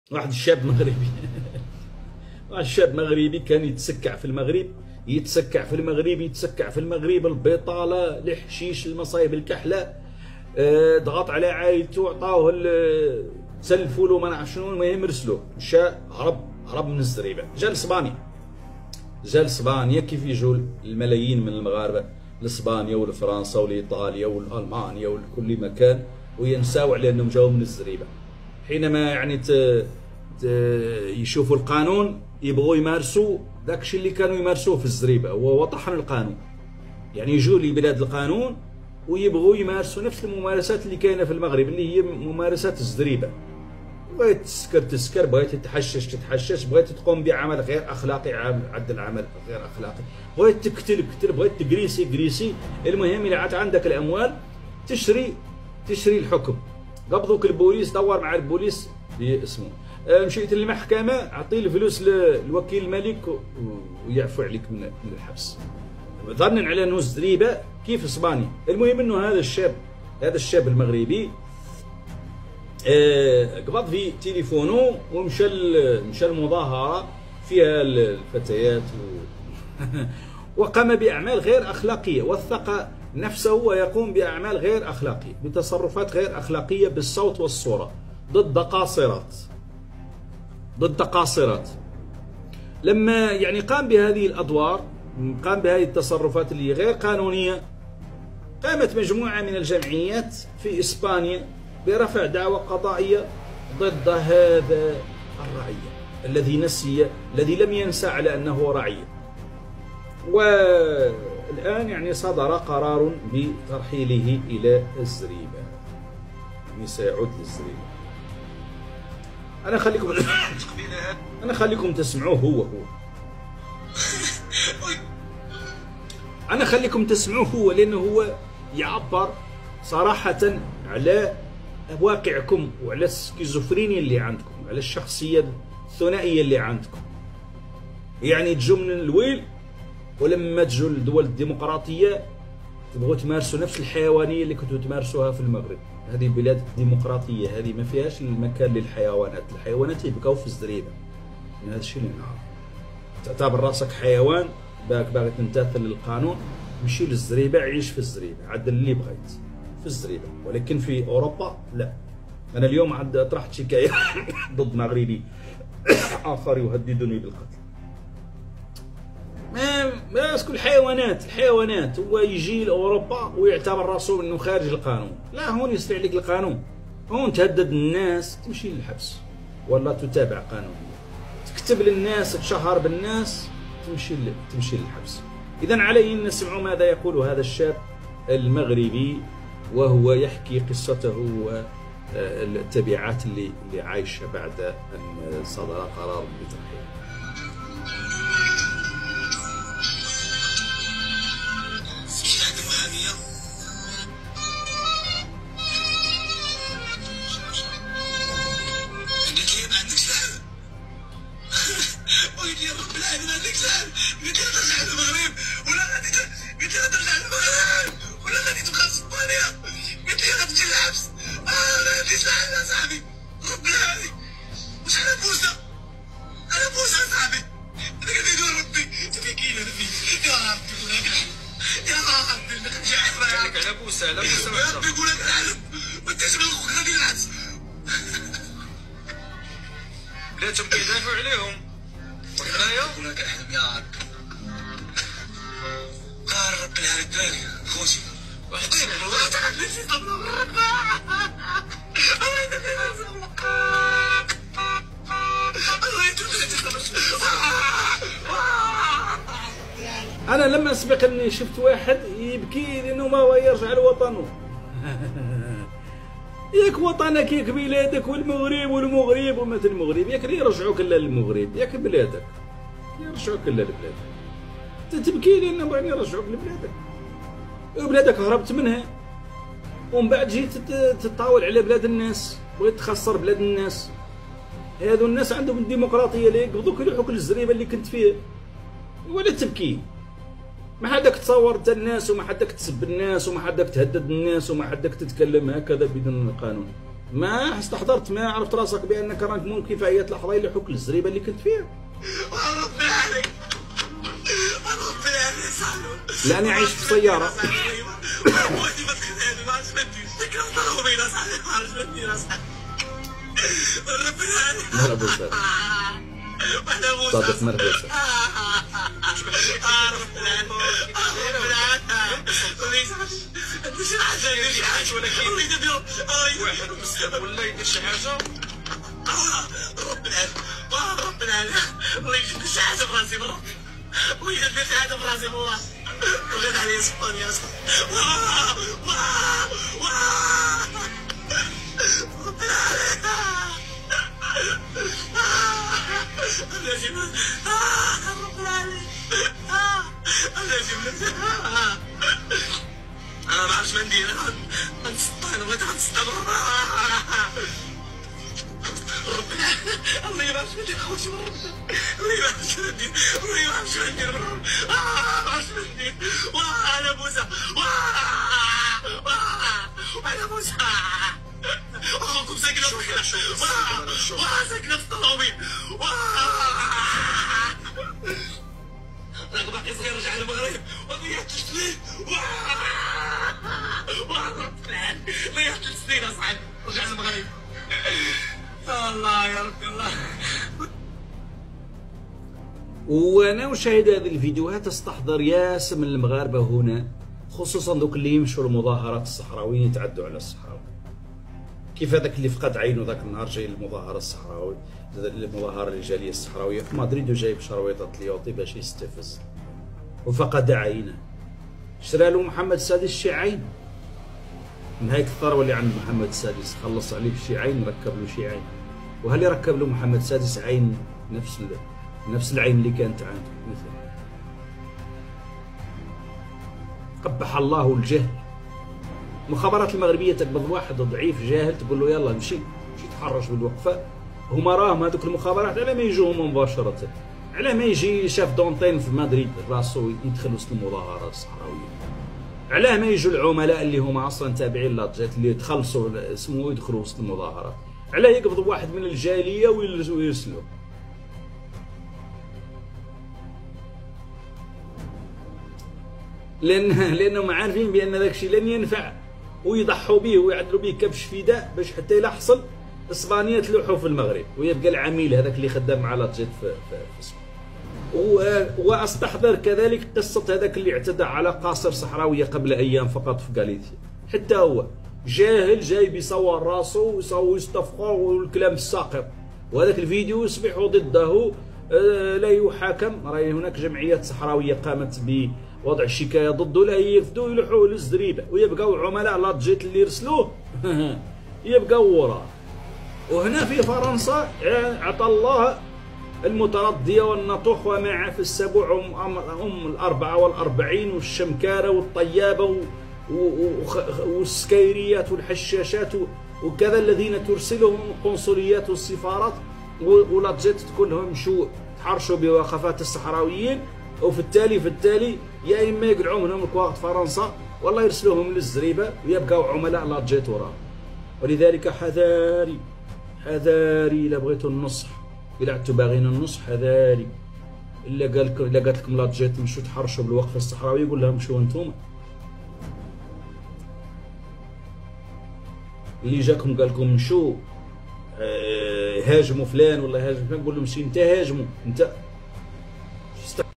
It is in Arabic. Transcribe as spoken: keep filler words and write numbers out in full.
واحد الشاب مغربي واحد الشاب مغربي كان يتسكع في المغرب، يتسكع في المغرب يتسكع في المغرب البطاله، الحشيش، المصايب، الكحله، آه، ضغط على عائلته، عطاوه سلفوا له ما نعرف شنو، المهم رسلوه، مشى هرب هرب من الزريبه، جا لاسبانيا، جا لاسبانيا كيف يجوا الملايين من المغاربه لاسبانيا ولفرنسا ولايطاليا والالمانيا ولكل مكان، وينساو على انهم جاوا من الزريبه. حينما يعني ت... ت... يشوفوا القانون يبغوا يمارسوا داك الشيء اللي كانوا يمارسوه في الزريبه، هو طحن القانون، يعني يجوا لبلاد القانون ويبغوا يمارسوا نفس الممارسات اللي كاينه في المغرب اللي هي ممارسات الزريبه. بغيت تسكر تسكر، بغيت تتحشش تتحشش، بغيت تقوم بعمل غير اخلاقي عدل عمل غير اخلاقي، بغيت تقتل قتل، بغيت تجريسي جريسي، المهم اذا عاد عندك الاموال تشري تشري الحكم. قبضوك البوليس، دور مع البوليس اسمه، مشيت للمحكمه اعطي الفلوس للوكيل الملك ويعفو عليك من الحبس، ظنا على انه الزريبه كيف اسبانيا. المهم انه هذا الشاب هذا الشاب المغربي قبض في تليفونه ومشى مشى المظاهره فيها الفتيات و وقام باعمال غير اخلاقيه، وثق نفسه ويقوم باعمال غير اخلاقيه، بتصرفات غير اخلاقيه بالصوت والصوره ضد قاصرات ضد قاصرات. لما يعني قام بهذه الادوار، قام بهذه التصرفات اللي غير قانونيه، قامت مجموعه من الجمعيات في اسبانيا برفع دعوى قضائيه ضد هذا الرعيه الذي نسي الذي لم ينسى على انه رعيه. والان يعني صدر قرار بترحيله الى الزريبه، يعني سيعود للزريبه. انا خليكم انا خليكم تسمعوه هو هو انا خليكم تسمعوه هو، لانه هو يعبر صراحه على واقعكم وعلى السكيزوفرينيا اللي عندكم، على الشخصيه الثنائيه اللي عندكم. يعني تجوا من الويل، ولما تجوا للدول الديمقراطيه تبغوا تمارسوا نفس الحيوانيه اللي كنتوا تمارسوها في المغرب. هذه بلاد ديمقراطيه، هذه ما فيهاش المكان للحيوانات، الحيوانات يبقاو في الزريبه. من هذا الشيء اللي نعرف، تعتبر راسك حيوان باك باغي تمتثل للقانون، مشي للزريبه، عيش في الزريبه، عدل اللي بغيت في الزريبه. ولكن في اوروبا لا. انا اليوم عاد طرحت شكايه ضد مغربي اخر يهددني بالقتل. ما ما كل الحيوانات الحيوانات هو يجي لاوروبا ويعتبر راسه انه خارج القانون. لا، هون يصير عليك القانون، هون تهدد الناس تمشي للحبس ولا تتابع قانونيا، تكتب للناس تشهر بالناس تمشي تمشي للحبس. اذا علي ان نسمع ماذا يقول هذا الشاب المغربي وهو يحكي قصته والتبعات اللي اللي عايشها بعد ان صدر قرار بترحيله. بلاتهم كيدافعوا عليهم وحنايا هناك احلم يا رب. قال رب العالمين بالي خوتي وحدين والله تعلمتي قبل الرب. الله يدير انا لما سبق اني شفت واحد يبكي لانه ما هو يرجع لوطنه. ياك وطنك، ياك بلادك، والمغرب والمغرب ومثل المغرب، ياك يرجعوك للمغرب، ياك بلادك يرجعوك لبلادك. انت تبكي لان بغينا يرجعوك لبلادك، وبلادك هربت منها، ومن بعد جيت تطاول على بلاد الناس، بغيت تخسر بلاد الناس. هذو الناس عندهم الديمقراطيه اللي يقبضوك يلوحوك للزريبه اللي كنت فيها، ولا تبكي. ما حدك تصور الناس، وما حدك تسب الناس، وما حدك تهدد الناس، وما حدك تتكلم هكذا بدون قانون. ما استحضرت، ما عرفت راسك بانك راك ممكن في اي لحظه يلحوك الزريبه اللي كنت فيها. ربنا عليك ربنا عليك صالون. لاني عايش في سياره. ودي ما تخليني ما عجبتنيش فكرة ضربوا بينا صاحبي ما عجبتني راسها. ربنا عليك. مرحبا بك. وانا موسى. صادق مرحبا. ربنا عليك. ربنا عليك. وليش انت شو حاجه يدير شي حاجه ولكن وليد اليوم واحد مسلم ولا يدير شي حاجه. ربنا عليك. ربنا عليك. وليد يدير شي حاجه في راسي بربي. وليد يدير شي حاجه في راسي والله. ولاد علي سبحان يا صاحبي. واه واه واه ربنا عليك. لازم ربنا عليك. لازم انا ما عرفتش ما ندير. غنسطح انا بغيت غنسطح. ربنا الله ما عرفتش ما ندير خوتي من ربنا. الله ما عرفتش ما ندير. الله ما عرفتش ما ندير من ربنا. ما عرفتش ما ندير. واه انا موسى. واه واه انا موسى. اخوكم ساكنه في الحكله. واه ساكنه في الطوابير. واه راك باقي صغير رجع للمغرب وضيعت سنين. واه واه رب العالمين ضيعت سنين اصاحبي رجع للمغرب. الله يا ربي الله. وانا اشاهد هذه الفيديوهات استحضر ياس من المغاربه هنا، خصوصا دوك اللي يمشوا المظاهرات الصحراويين يتعدوا على الصحراوي. كيف هذاك اللي فقد عينه ذاك النهار جاي المظاهره الصحراوي، المظاهره الجاليه الصحراويه في مدريد وجايب شرويطه ليوطي باش يستفز وفقد عينه. شرى له محمد السادس شي عين من هيك الثروه اللي عند محمد السادس، خلص عليه بشي عين ركب له شي عين. وهل يركب له محمد السادس عين نفس نفس العين اللي كانت عنده مثل؟ قبح الله الجهل. المخابرات المغربيه تقبض واحد ضعيف جاهل تقول له يلا مشي مشي تحرش بالوقفه. هما راهم هذوك المخابرات على ما يجوا هما مباشره، على ما يجي شاف دونتين في مدريد راسو يدخل وسط المظاهرات الصحراويه، علاه ما يجوا العملاء اللي هما اصلا تابعين لاطجات اللي تخلصوا اسمه يدخلوا وسط المظاهرات، علاه يقبضوا واحد من الجاليه ويرسلوه. لان لانهم عارفين بان ذاك الشيء لن ينفع، ويضحوا به ويعدلوا به كبش فداء باش حتى يلا حصل اسبانيا تلوحوا في المغرب ويبقى العميل هذاك اللي خدام مع لاطجات في في, في واستحضر كذلك قصه هذاك اللي اعتدى على قاصر صحراويه قبل ايام فقط في غاليثيا، حتى هو جاهل جاي بيصور راسه ويصور يستفخر والكلام الساقط، وهذاك الفيديو يصبح ضده لا يحاكم. راهي هناك جمعيات صحراويه قامت بوضع الشكايه ضده لا يرفدوا يلوحوه للزريبه ويبقاو عملاء لاطجات اللي يرسلوه يبقاو وراه. وهنا في فرنسا عطى الله المتردية والنطوح وما في السبع أم الأربعة والأربعين والشمكارة والطيابة والسكيريات والحشاشات وكذا الذين ترسلهم القنصليات والسفارات ولاطجات كلهم يمشوا تحرشوا بوقفات الصحراويين، وفي التالي في التالي يا إما يقلعوا منهم الكواغ فرنسا والله يرسلوهم للزريبة ويبقوا عملاء لاطجات وراه. ولذلك حذاري حذاري الا بغيتوا النصح، الا عدتوا باغيين النصح حذاري. الا قال لكم الا قالت لكم لاطجات تمشوا تحرشوا بالوقفه الصحراويه قول لهم مشوا انتم. اللي جاكم قال لكم مشوا هاجموا فلان ولا هاجموا فلان قول لهم مشي انت هاجموا انت.